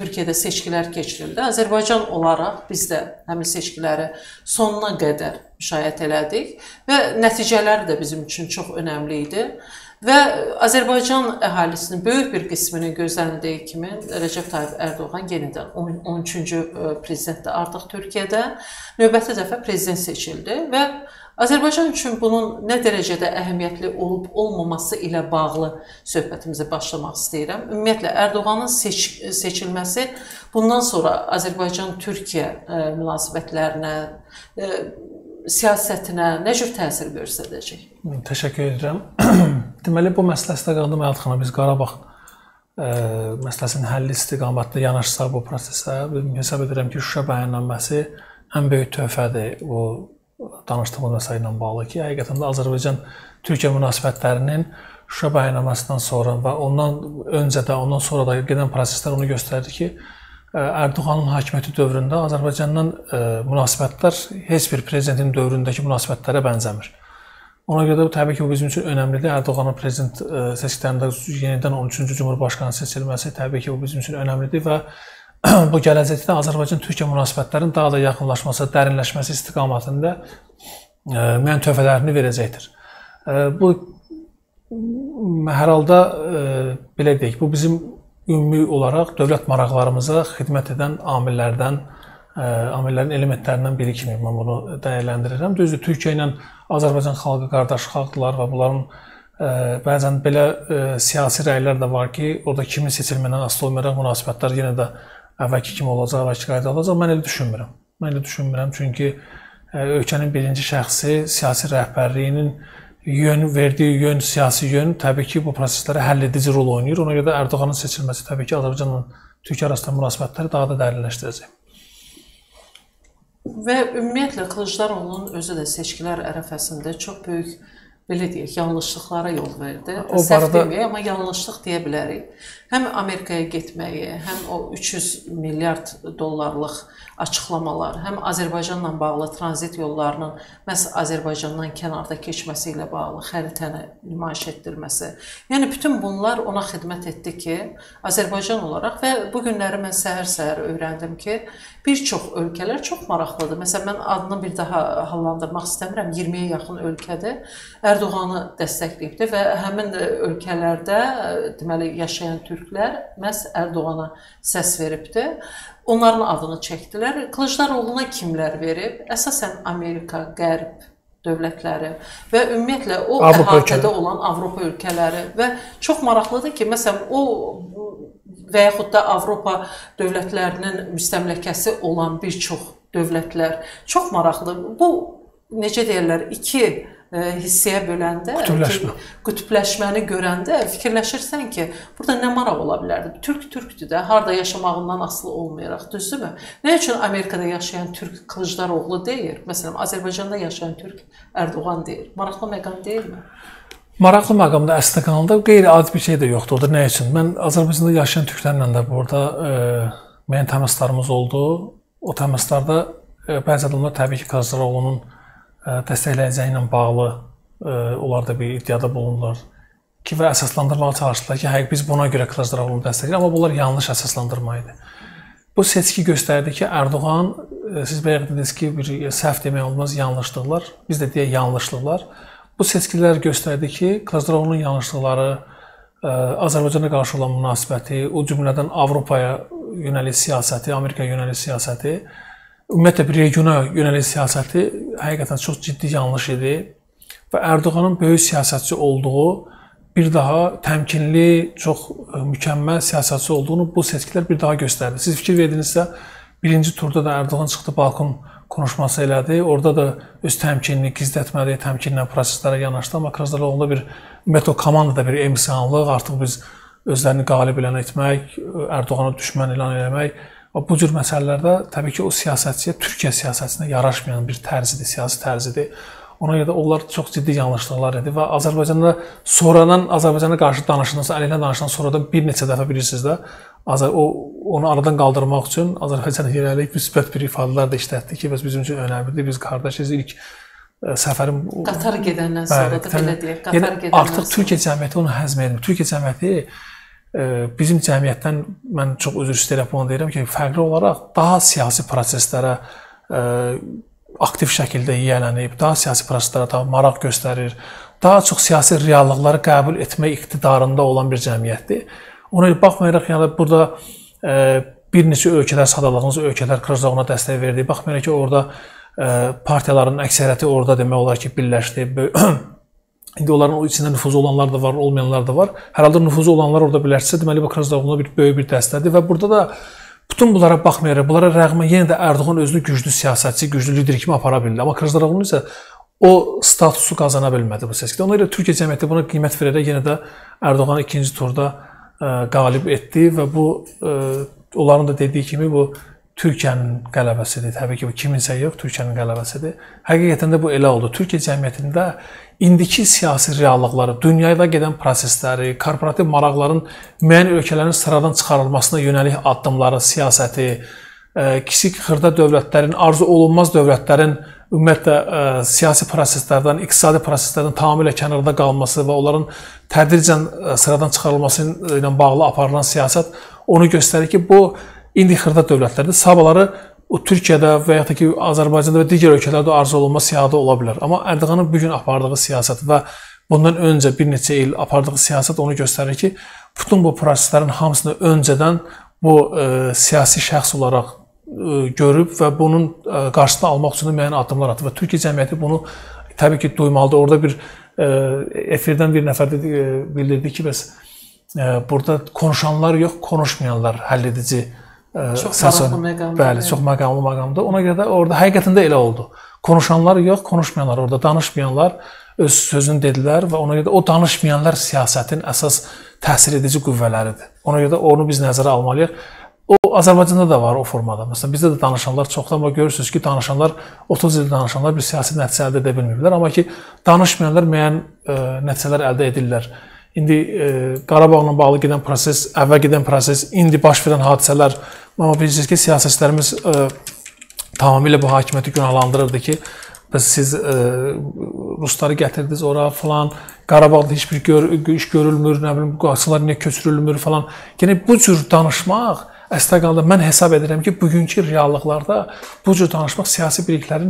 Türkiyədə seçkilər keçirildi. Azərbaycan olaraq biz də həmin seçkiləri sonuna qədər müşahidə elədik və nəticələri də bizim üçün çox önəmli idi. Və Azərbaycan əhalisinin böyük bir qisminin gözlənildiyi kimi Rəcəb Tayyip Ərdoğan yenidən 13-cü prezidentdir artıq Türkiyədə. Növbəti dəfə prezident seçildi və Azərbaycan üçün bunun nə dərəcədə əhəmiyyətli olub-olmaması ilə bağlı söhbətimizə başlamaq istəyirəm. Ümumiyyətlə, Ərdoğanın seçilməsi bundan sonra Azərbaycan-Türkiyə münasibətlərinə, siyasətinə nə cür təsir göstərəcək? Təşəkkür edirəm. Deməli, bu məsələ istiqamında Məhəd biz Qarabağ məsələsinin həlli istiqamətində yanaşsaq bu prosesə, hesab edirəm ki, Şuşa bəyannnaməsi ən böyük töhfədir bu danışdığımız məsələ ilə bağlı ki, həqiqətən də Azərbaycan-Türkiyə münasibətlərinin Şuşa bəyannaməsindən sonra və ondan öncə də, ondan sonra da gedən proseslər onu göstərdi ki, Ərdoğanın hakimiyyəti dövründə Azərbaycanla münasibətlər heç bir prezidentin dövründəki münasibətlərə bənzəmir. Ona görə də təbii ki, bu bizim üçün önəmlidir. Ərdoğanın prezident seçkilərində yenidən 13-cü Cumhurbaşqanı seçilməsi təbii ki, bu bizim üçün önəmlidir və bu gələcəkdə Azərbaycan-Türkiyə münasibətlərinin daha da yaxınlaşması, dərinləşməsi istiqamətində müəyyən töhfələrini verəcəkdir. Bu hər halda belə deyək, bu bizim ümumi olaraq dövlət maraqlarımıza xidmət edən amillərdən, amillərin elementlərindən biri kimi mən bunu dəyərləndirirəm. Düzdür, Türkiyə ilə Azərbaycan xalqı qardaş xalqdırlar və bunların bəzən belə siyasi rəylər də var ki, orada kimin seçilmədən asılı olmayaraq münasibətlər yenə də əvvəlki kimi olacaq, əvvəlki qayda olacaq. Mən elə düşünmürəm. Mən elə düşünmürəm, çünki ölkənin birinci şəxsi siyasi rəhbərliyinin verdiyi yön, siyasi yön təbii ki, bu proseslərə həlledici rol oynayır. Ona görə də Ərdoğanın seçilməsi təbii ki, Azərbaycanla Türkiyə arasında münasibətləri daha da dərinləşdirəcək. Və ümumiyyətlə, Kılıçdaroğlu'nun özü də seçkilər ərəfəsində çox böyük, belə deyək, yanlışlıqlara yol verdi. Səhv deməyək, amma yanlışlıq deyə bilərik. Həm Amerikaya getməyi, həm o 300 milyard dollarlıq açıqlamalar, həm Azərbaycanla bağlı tranzit yollarının məhz Azərbaycandan kənarda keçməsi ilə bağlı xəritəni nümayiş etdirməsi. Yəni, bütün bunlar ona xidmət etdi ki, Azərbaycan olaraq və bu günləri mən səhər-səhər öyrəndim ki, bir çox ölkələr çox maraqlıdır. Məsələn, mən adını bir daha hallandırmaq istəmirəm, 20-yə yaxın ölkədir, Ərdoğanı dəstəkləyibdir və həmin ölkələrdə deməli, yaşayan türklər məhz Ərdoğana səs veribdir. Onların adını çəkdilər. Kılıçdaroğlu'na kimlər verib? Əsasən Amerika, Qərb dövlətləri və ümumiyyətlə o əhatədə olan Avropa ölkələri və çox maraqlıdır ki, məsələn, o və yaxud da Avropa dövlətlərinin müstəmləkəsi olan bir çox dövlətlər çox maraqlıdır. Bu, necə deyirlər, iki hissəyə böləndə, qütbləşməni görəndə fikirləşirsən ki, burada nə maraq ola bilərdi? Türk türkdür də, harada yaşamağından asılı olmayaraq, düzdürmü? Nə üçün Amerikada yaşayan Türk Kılıçdaroğlu deyir? Məsələn, Azərbaycanda yaşayan Türk Ərdoğan deyir. Maraqlı məqam deyilmi? Maraqlı məqamda əslində kanalda qeyri-adi bir şey də yoxdur. O da nə üçün? Mən Azərbaycanda yaşayan türklərlə də burada müəyyən təmaslarımız oldu. O təmaslarda bəzi adamlar təbii ki, Kılıçdaroğlu'nun dəstəkləyəcəyi ilə bağlı onlar da bir iddiada bulunurlar ki, və əsaslandırmağa çalışdılar ki, biz buna görə Kılıçdaroğlu'nu dəstəkləyir, amma bunlar yanlış əsaslandırma idi. Bu seçki göstərdi ki, Ərdoğan, siz bayaq dediniz ki, bir səhv demək olmaz, yanlışlıqlar, biz də deyək yanlışlıqlar. Bu seçkilər göstərdi ki, Kılıçdaroğlu'nun yanlışlıqları, Azərbaycana qarşı olan münasibəti, o cümlədən Avropaya yönəlik siyasəti, Amerikaya yönəlik siyasəti, ümumiyyətlə bir regiona yönəlik siyasəti həqiqətən çox ciddi yanlış idi və Ərdoğanın böyük siyasətçi olduğu, bir daha təmkinli, çox mükəmməl siyasətçi olduğunu bu seçkilər bir daha göstərdi. Siz fikir verdinizsə, birinci turda da Ərdoğan çıxdı, balkon konuşması elədi, orada da öz təmkinini gizlətmədi, təmkinlə proseslərə yanaşdı, amma Kılıçdaroğlu'nda bir, ümumiyyətlə o komandada bir emisiyanlıq, artıq biz özlərini qalib elan etmək, Ərdoğana düşmən elan eləmək, bu cür məsələlərdə təbii ki, o siyasətçiyə, Türkiyə siyasətinə yaraşmayan bir tərzidir, siyasi tərzidir. Ona görə də onlar çox ciddi yanlışlıqlar idi və Azərbaycanda sonradan Azərbaycana qarşı danışılansa, əleyhinə danışılan sonradan bir neçə dəfə bilirsiniz də, onu aradan qaldırmaq üçün Azərbaycana yönəlik müsbət bir ifadələr də işlətdi ki, bizim üçün önəmlidir, biz qardaşız, ilk səfərim... Qatar gedəndən sonra da belə deyək, Qatar gedəndən sonra. Artıq Türkiyə cəmiyyəti onu həzm edilmir. Türkiyə cəmiyyəti bizim cəmiyyətdən mən çox üzr istəyirəm bunu deyirəm ki, fərqli olaraq daha siyasi proseslərə aktiv şəkildə yiyələnib, daha siyasi proseslərə daha maraq göstərir, daha çox siyasi reallıqları qəbul etmək iqtidarında olan bir cəmiyyətdir. Ona baxmayaraq, yəni burada bir neçə ölkələr, sadalığınız ölkələr Qırğızstana dəstək verdi. Baxmayaraq ki, orada partiyaların əksəriyyəti orada demək olar ki, birləşdi. İndi onların içində nüfuzu olanlar da var, olmayanlar da var. Hər halda nüfuzu olanlar orada birləşsə, deməli bu Qırğızstana böyük bir dəstədir və burada da bütün bunlara baxmayaraq, bunlara rəğmən yenə də Erdoğan özünü güclü siyasətçi, güclü lider kimi apara bildi. Amma Qırğızstana isə o statusu qazana bilmədi bu seçkidə. Ona görə Türkiyə cəmiyyəti buna qiymət verərək yenə də Erdoğanı ikinci turda qalib etdi və bu onların da dediyi kimi bu Türkiyənin qələbəsidir. Təbii ki, bu kiminsə yox, Türkiyənin qələbəsidir. Həqiqətən də bu elə oldu. Türkiyə cəmiyyətində indiki siyasi reallıqları, dünyada gedən prosesləri, korporativ maraqların müəyyən ölkələrin sıradan çıxarılmasına yönəlik addımları, siyasəti, kiçik xırda dövlətlərin, arzu olunmaz dövlətlərin ümumiyyətlə siyasi proseslərdən, iqtisadi proseslərdən tamamilə kənarda qalması və onların tədricən sıradan çıxarılması ilə bağlı aparılan siyasət onu göstərir ki, bu indi xırda dövlətlərdir. Sabahları Türkiyədə və ya da ki, Azərbaycanda və digər ölkələrdə arzu olunmaz siyahıda ola bilər. Amma Erdoğanın bugün apardığı siyasət və bundan öncə bir neçə il apardığı siyasət onu göstərir ki, bütün bu proseslərin hamısını öncədən bu siyasi şəxs olaraq görüb və bunun qarşısını almaq üçün müəyyən addımlar atıb və Türkiyə cəmiyyəti bunu təbii ki, duymalıdır. Orada bir efirdən bir nəfər bildirdi ki, bəs burada konuşanlar yox, konuşmayanlar həll edici çox məqamlı məqamdır. Bəli, çox məqamlı məqamdır. Ona görə də orada həqiqətən də elə oldu. Konuşanlar yox, konuşmayanlar, orada danışmayanlar öz sözünü dedilər və ona görə də o danışmayanlar siyasətin əsas təsir edici qüvvələridir. Ona görə də onu biz nəzərə almalıyıq. O Azərbaycanda da var o formada. Məsələn, bizdə də danışanlar çoxdur, amma görürsünüz ki, danışanlar 30 il danışanlar bir siyasi nəticə əldə edə bilmirlər, amma ki, danışmayanlar müəyyən nəticələr əldə edirlər. İndi Qarabağla bağlı gedən proses, əvvəl gedən proses, indi baş verən hadisələr, amma bilirsiniz ki, siyasətçilərimiz tamamilə bu hakimiyyəti günahlandırırdı ki, siz Rusları gətirdiniz ora falan, Qarabağda heç bir iş görülmür, nə bilim, qaçılar niyə köçürülmür falan. Yəni bu cür danışmaq, əslində qaldı, mən hesab edirəm ki, bugünkü reallıqlarda bu cür danışmaq siyasi birliklərin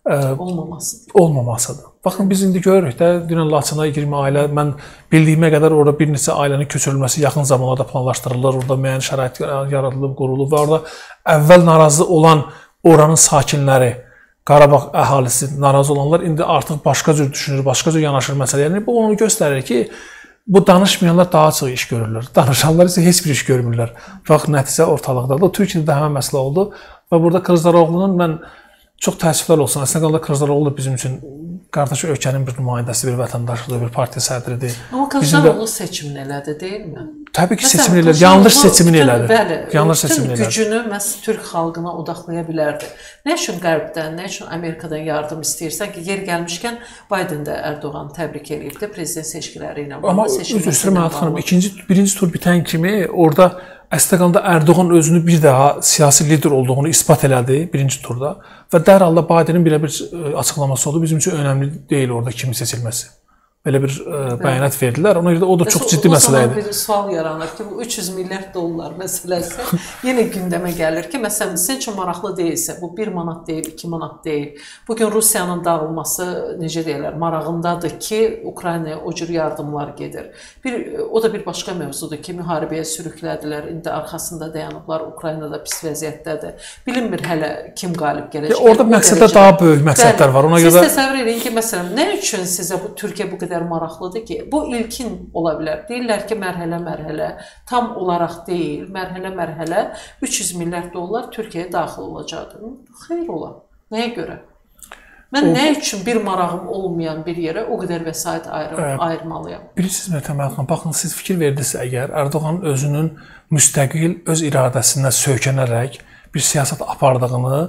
olmamasıdır. Baxın, biz indi görürük də, dünən Laçına 20 ailə, mən bildiyimə qədər orada bir neçə ailənin köçürülməsi yaxın zamanlarda planlaşdırılır, orada müəyyən şərait yaradılıb, qurulub və orada əvvəl narazı olan oranın sakinləri, Qarabağ əhalisi narazı olanlar indi artıq başqa cür düşünür, başqa cür yanaşır məsələyə. Yəni, bu onu göstərir ki, bu danışmayanlar daha çox iş görürlər. Danışanlar isə heç bir iş görmürlər. Bax, nəticə ortalıqdadır. Türkiyədə də həmən məsələ oldu və burada Kılıçdaroğlu'nun mən çox təəssüflər olsun. Əslində qalda Kılıçdaroğlu bizim üçün qardaş ölkənin bir nümayəndəsi, bir vətəndaşıdır, bir partiya sədridir. Amma Kılıçdaroğlu seçimini elədi, deyilmi? Təbii ki, seçimini elədi. Yanlış seçimini elədi. Bəli, yanlış seçimini elədi. Gücünü məhz Türk xalqına odaqlaya bilərdi. Nə üçün Qərbdən, nə üçün Amerikadan yardım istəyirsən ki, yer gəlmişkən Biden də Erdoğanı təbrik edibdi prezident seçkiləri ilə. Amma üzr Məhət xanım, birinci tur bitən kimi orada əslində qalda Erdoğan özünü bir daha siyasi lider olduğunu isbat elədi birinci turda və dərhal Bidenin belə bir açıqlaması oldu. Bizim üçün önəmli deyil orada kimin seçilməsi. Belə bir bəyanat verdilər. Ona görə də o da çox ciddi məsələ idi. O zaman bir sual yaranır ki, bu 300 milyard dollar məsələsi yenə gündəmə gəlir ki, məsələn, sizin üçün maraqlı deyilsə, bu 1 manat deyil, 2 manat deyil. Bugün Rusiyanın dağılması, necə deyirlər, marağındadır ki, Ukraynaya o cür yardımlar gedir. O da bir başqa mövzudur ki, müharibəyə sürüklədilər, indi arxasında dayanıblar, Ukraynada pis vəziyyətdədir. Bilinmir hələ kim qalib gələcək. Orada məqsəddə daha böyük məqsədlər var. Siz təsəvvür edin ki, məsələn, nə üçün sizə Türkiyə bu qədər maraqlıdır ki, bu ilkin ola bilər. Deyirlər ki, mərhələ-mərhələ, tam olaraq deyil, mərhələ-mərhələ 300 milyard dollar Türkiyəyə daxil olacaqdır. Xeyr ola. Nəyə görə? Mən nə üçün bir marağım olmayan bir yerə o qədər vəsait ayırmalıyam? Bilirsiniz, Məhət xanım, baxın, siz fikir verdinizsə əgər, Erdoğan özünün müstəqil, öz iradəsinə söykənərək bir siyasət apardığını,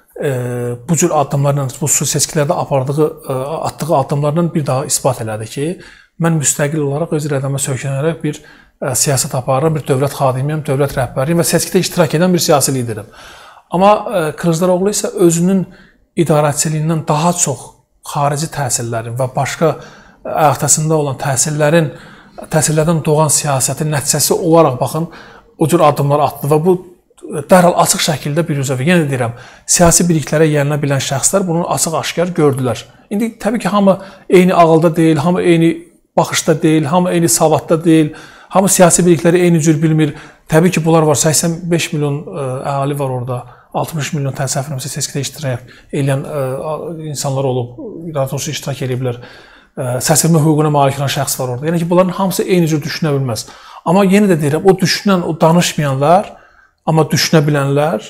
bu cür addımlarla, bu seçkilərdə atdığı addımlarla bir daha isbat elədi ki, mən müstəqil olaraq öz iradəmə söykənərək bir siyasət aparıram, bir dövlət xadimiyəm, dövlət rəhbəriyəm və seçkidə iştirak edən bir siyasi liderim. Amma Kılıçdaroğlu isə özünün idarəçiliyindən daha çox xarici təsirlərin və başqa ayaqtasında olan təsirlərin təsirlərdən doğan siyasətin nəticəsi olaraq baxın o cür addımlar atdı və bu dərhal açıq şəkildə bir üzəvi. Yenə deyirəm, siyasi birliklərə yiyələnə bilən şəxslər bunu açıq-aşkar gördülər. İndi təbii ki, hamı eyni ağılda deyil, hamı eyni baxışda deyil, hamı eyni savadda deyil, hamı siyasi birlikləri eyni cür bilmir. Təbii ki, bunlar var. 85 milyon əhali var orada. 60 milyon təsəvvürümüzə seçkidə iştirak edən insanlar olub, daha doğrusu iştirak ediblər. Səsvermə hüququna malik olan şəxs var orada. Yəni ki, bunların hamısı eyni cür düşünə bilməz. Amma yenə də deyirəm, o düşünən, o danışmayanlar, amma düşünə bilənlər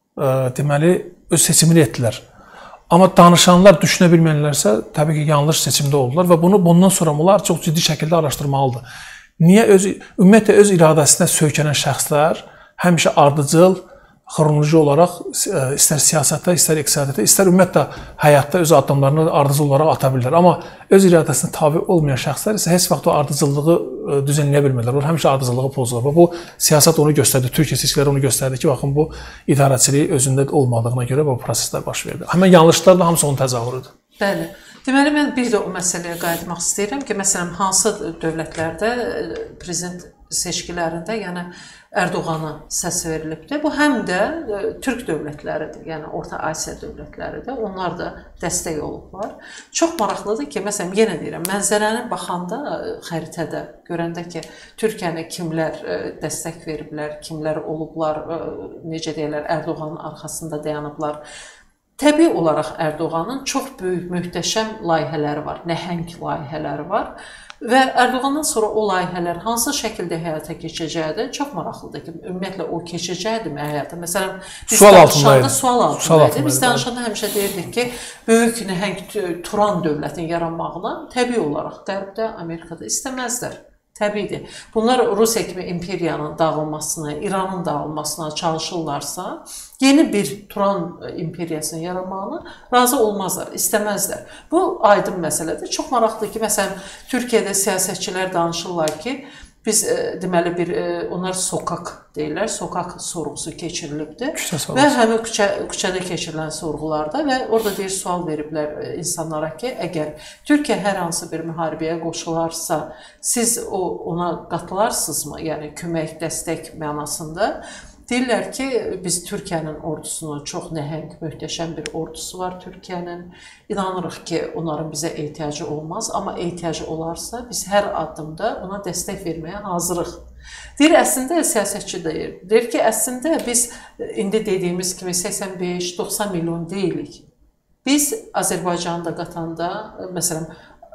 deməli öz seçimini etdilər. Amma danışanlar, düşünə bilməyənlərsə təbii ki, yanlış seçimdə oldular və bundan sonra bunlar çox ciddi şəkildə araşdırmalıdır. Niyə ümumiyyətlə öz iradəsinə söykənən şəxslər həmişə ardıcıl, xronoloji olaraq istər siyasətdə, istər iqtisadiyyatda, istər ümumiyyətlə həyatda öz addımlarını ardıcıl olaraq ata bilirlər. Amma öz iradəsinə tabe olmayan şəxslər isə heç vaxt o ardıcıllığı düzənləyə bilmirlər. Onlar həmişə ardıcıllığı pozurlar. Və bu siyasət onu göstərdi, Türkiyə seçkiləri onu göstərdi ki, baxın bu idarəçilik özündə olmadığına görə bu proseslər baş verdi. Həmin yanlışlar da hamısı onun təzahürüdür. Bəli. Deməli, mən bir də o məsələyə qayıtmaq istəyirəm ki, məsələn, hansı dövlətlərdə prezident seçkilərində, yəni Ərdoğana səs verilibdir. Bu həm də Türk dövlətləridir, yəni Orta Asiya dövlətləridir. Onlar da dəstək olublar. Çox maraqlıdır ki, məsələn, yenə deyirəm, mənzərəni baxanda, xəritədə görəndə ki, Türkiyəni kimlər dəstək veriblər, kimlər olublar, necə deyirlər, Ərdoğanın arxasında dayanıblar. Təbii olaraq Ərdoğanın çox böyük, möhtəşəm layihələri var, nəhəng layihələri var. Və Ərdoğandan sonra o layihələr hansı şəkildə həyata keçəcəyidir çox maraqlıdır ki, ümumiyyətlə o keçəcəkdirmi həyata? Məsələn, biz danışanda sual altındaydı. Biz danışanda həmişə deyirdik ki, böyük nəhəng Turan dövlətin yaranmağına təbii olaraq Qərbdə, Amerikada istəməzlər. Təbiidir. Bunlar Rusiya kimi imperiyanın dağılmasına, İranın dağılmasına çalışırlarsa, yeni bir Turan imperiyasının yaranmağına razı olmazlar, istəməzlər. Bu aydın məsələdir. Çox maraqlıdır ki, məsələn, Türkiyədə siyasətçilər danışırlar ki, biz deməli onlar sokaq deyirlər, sokaq sorğusu keçirilibdir və həmin küçədə keçirilən sorğularda və orada deyir sual veriblər insanlara ki, əgər Türkiyə hər hansı bir müharibəyə qoşularsa, siz ona qatılarsınızmı? Yəni kömək, dəstək mənasında. Deyirlər ki, biz Türkiyənin ordusunu, çox nəhəng, möhtəşəm bir ordusu var Türkiyənin. İnanırıq ki, onların bizə ehtiyacı olmaz, amma ehtiyacı olarsa biz hər addımda ona dəstək verməyə hazırıq. Deyir, əslində siyasətçi deyir. Deyir ki, əslində biz indi dediyimiz kimi 85-90 milyon deyilik. Biz Azərbaycanı da qatanda, məsələn,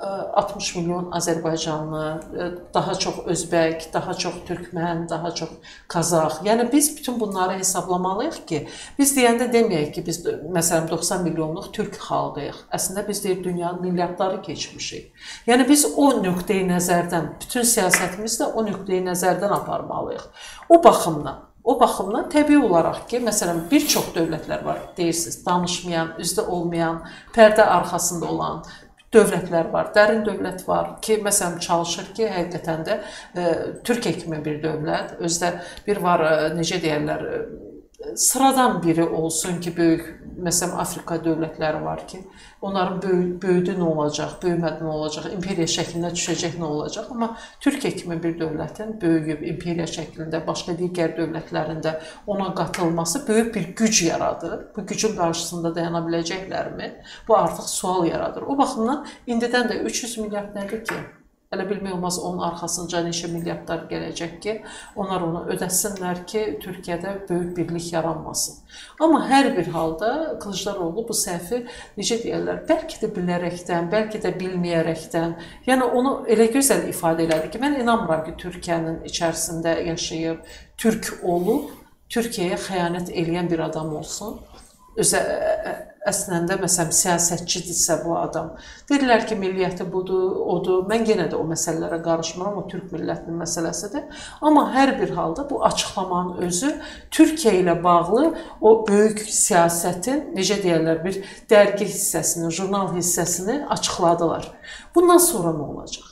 60 milyon Azərbaycanlı, daha çox Özbək, daha çox Türkmən, daha çox Qazax. Yəni biz bütün bunları hesablamalıyıq ki, biz deyəndə deməyək ki, biz məsələn 90 milyonluq Türk xalqıyıq. Əslində biz deyir dünyanın milyardları keçmişik. Yəni biz o nöqteyi nəzərdən, bütün siyasətimizi də o nöqteyi nəzərdən aparmalıyıq. O baxımdan təbii olaraq ki, məsələn, bir çox dövlətlər var, deyirsiniz, danışmayan, üzdə olmayan, pərdə arxasında olan dövlətlər var, dərin dövlət var ki, məsələn, çalışır ki, həqiqətən də Türkiyə kimi bir dövlət, özdə bir var, necə deyərlər, sıradan biri olsun ki, böyük, məsələn, Afrika dövlətləri var ki, onların böyüdü nə olacaq, böyümədi nə olacaq, imperiya şəklində düşəcək nə olacaq, amma Türkiyə kimi bir dövlətin böyüyüb, imperiya şəklində, başqa digər dövlətlərində ona qatılması böyük bir güc yaradır. Bu gücün qarşısında dayana biləcəklərmi? Bu artıq sual yaradır. O baxımdan indidən də 300 milyard nədir ki? Hələ bilmək olmaz onun arxasınca neçə milyardlar gələcək ki, onlar onu ödəsinlər ki, Türkiyədə böyük birlik yaranmasın. Amma hər bir halda Kılıçdaroğlu bu səhvi, necə deyərlər, bəlkə də bilərəkdən, bəlkə də bilməyərəkdən, yəni onu elə gözəl ifadə elədi ki, mən inanmıram ki, Türkiyənin içərisində yaşayıb, Türk olub, Türkiyəyə xəyanət eləyən bir adam olsun. Əslində, məsələn, siyasətçidirsə bu adam. Dedilər ki, milliyyəti budur, odur. Mən yenə də o məsələlərə qarışmıram, o Türk millətinin məsələsidir. Amma hər bir halda bu açıqlamanın özü Türkiyə ilə bağlı o böyük siyasətin, necə deyərlər, bir dərgi hissəsini, jurnal hissəsini açıqladılar. Bundan sonra nə olacaq?